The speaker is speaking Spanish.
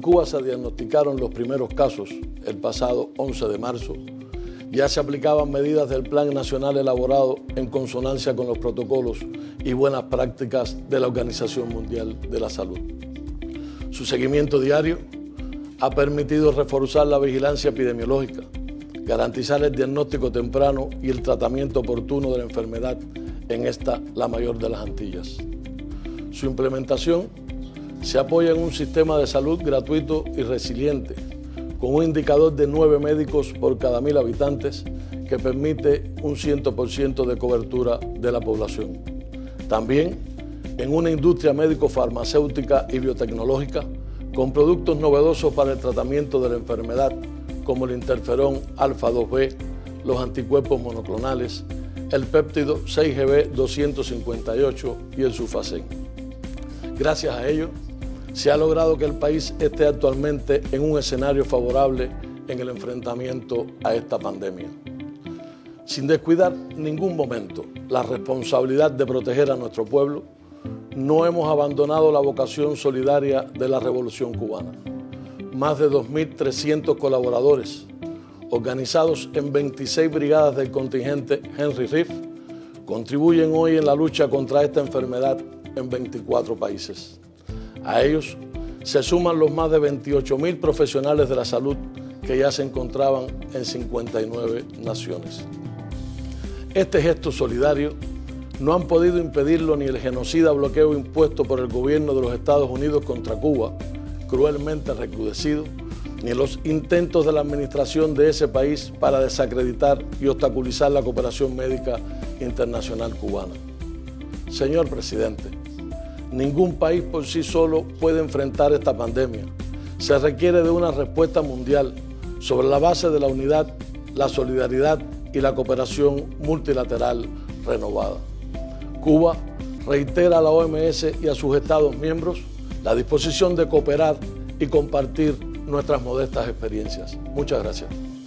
Cuba se diagnosticaron los primeros casos el pasado 11 de marzo, ya se aplicaban medidas del Plan Nacional elaborado en consonancia con los protocolos y buenas prácticas de la Organización Mundial de la Salud. Su seguimiento diario ha permitido reforzar la vigilancia epidemiológica, garantizar el diagnóstico temprano y el tratamiento oportuno de la enfermedad en esta, la mayor de las Antillas. Su implementación se apoya en un sistema de salud gratuito y resiliente, con un indicador de 9 médicos por cada 1.000 habitantes que permite un 100% de cobertura de la población. También en una industria médico-farmacéutica y biotecnológica con productos novedosos para el tratamiento de la enfermedad como el interferón alfa-2b, los anticuerpos monoclonales, el péptido 6GB258 y el sulfacén. Gracias a ello, se ha logrado que el país esté actualmente en un escenario favorable en el enfrentamiento a esta pandemia. Sin descuidar ningún momento la responsabilidad de proteger a nuestro pueblo, no hemos abandonado la vocación solidaria de la Revolución Cubana. Más de 2.300 colaboradores, organizados en 26 brigadas del contingente Henry Reef, contribuyen hoy en la lucha contra esta enfermedad en 24 países. A ellos se suman los más de 28.000 profesionales de la salud que ya se encontraban en 59 naciones. Este gesto solidario no han podido impedirlo ni el genocida bloqueo impuesto por el gobierno de los Estados Unidos contra Cuba, cruelmente recrudecido, ni los intentos de la administración de ese país para desacreditar y obstaculizar la cooperación médica internacional cubana. Señor presidente, ningún país por sí solo puede enfrentar esta pandemia. Se requiere de una respuesta mundial sobre la base de la unidad, la solidaridad y la cooperación multilateral renovada. Cuba reitera a la OMS y a sus Estados miembros la disposición de cooperar y compartir nuestras modestas experiencias. Muchas gracias.